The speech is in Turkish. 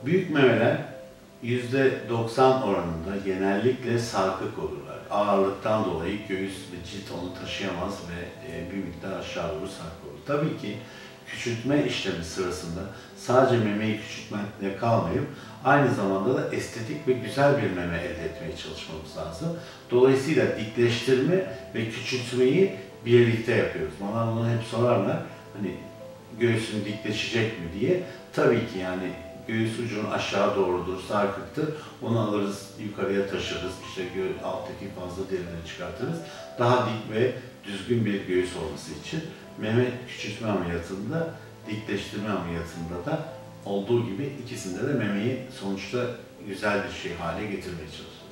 Büyük memeler %90 oranında genellikle sarkık olurlar. Ağırlıktan dolayı göğüs ve cilt onu taşıyamaz ve bir miktar aşağı doğru sarkık olur. Tabii ki küçültme işlemi sırasında sadece memeyi küçültmekle kalmayıp aynı zamanda da estetik ve güzel bir meme elde etmeye çalışmamız lazım. Dolayısıyla dikleştirme ve küçültmeyi birlikte yapıyoruz. Bana bunu hep sorarlar. Hani göğsün dikleşecek mi diye. Tabii ki yani göğüs ucunun aşağı doğrudur, sarkıktır. Onu alırız, yukarıya taşırız. İşte alttaki fazla derileri çıkartırız. Daha dik ve düzgün bir göğüs olması için meme küçültme ameliyatında, dikleştirme ameliyatında da olduğu gibi ikisinde de memeyi sonuçta güzel bir şey hale getirmeye çalışıyoruz.